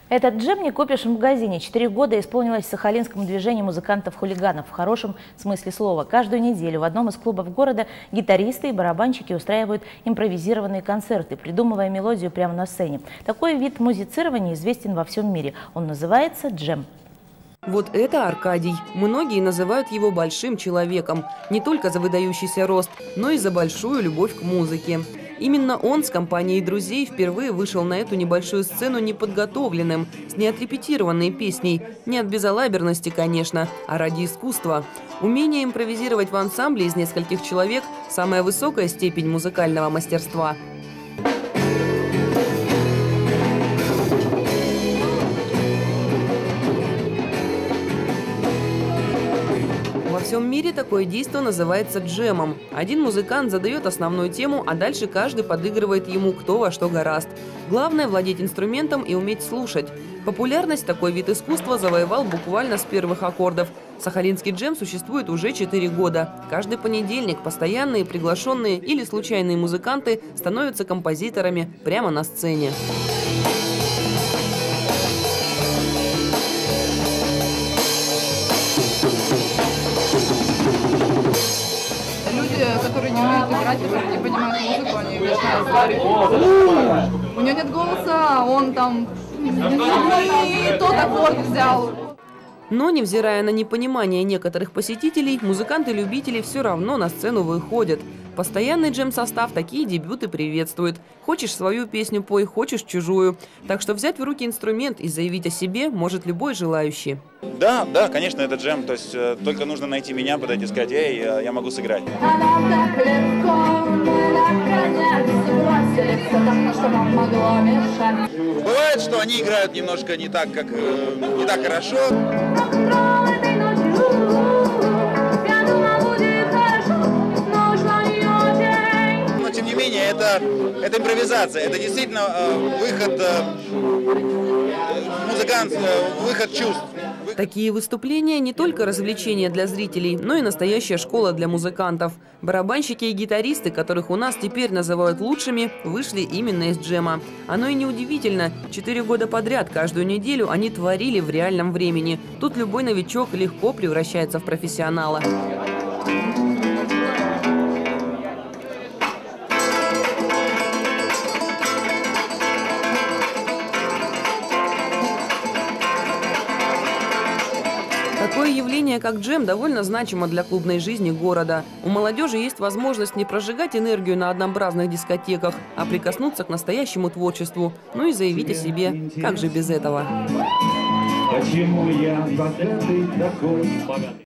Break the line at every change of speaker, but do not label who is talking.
Этот джем не купишь в магазине. 4 года исполнилось сахалинскому движению музыкантов-хулиганов в хорошем смысле слова. Каждую неделю в одном из клубов города гитаристы и барабанщики устраивают импровизированные концерты, придумывая мелодию прямо на сцене. Такой вид музицирования известен во всем мире. Он называется джем.
Вот это Аркадий. Многие называют его большим человеком. Не только за выдающийся рост, но и за большую любовь к музыке. Именно он с компанией друзей впервые вышел на эту небольшую сцену неподготовленным, с неотрепетированной песней. Не от безалаберности, конечно, а ради искусства. Умение импровизировать в ансамбле из нескольких человек – самая высокая степень музыкального мастерства. Во всем мире такое действо называется джемом. Один музыкант задает основную тему, а дальше каждый подыгрывает ему кто во что горазд. Главное – владеть инструментом и уметь слушать. Популярность такой вид искусства завоевал буквально с первых аккордов. Сахалинский джем существует уже 4 года. Каждый понедельник постоянные, приглашенные или случайные музыканты становятся композиторами прямо на сцене.
Которые не умеют играть, которые не понимают музыку, они начинают говорить. У него нет голоса, он там не тот аккорд взял.
Но, невзирая на непонимание некоторых посетителей, музыканты-любители все равно на сцену выходят. Постоянный джем-состав такие дебюты приветствует. Хочешь свою песню пой, хочешь чужую. Так что взять в руки инструмент и заявить о себе может любой желающий.
Да, конечно, это джем. То есть только нужно найти меня, подойти и сказать: эй, я могу сыграть. Бывает, что они играют немножко не так хорошо. Но тем не менее, это импровизация, это действительно выход выход чувств.
Такие выступления не только развлечения для зрителей, но и настоящая школа для музыкантов. Барабанщики и гитаристы, которых у нас теперь называют лучшими, вышли именно из джема. Оно и неудивительно. 4 года подряд, каждую неделю они творили в реальном времени. Тут любой новичок легко превращается в профессионала. Такое явление, как джем, довольно значимо для клубной жизни города. У молодежи есть возможность не прожигать энергию на однообразных дискотеках, а прикоснуться к настоящему творчеству, ну и заявить о себе. Как же без этого?
Почему я богатый такой?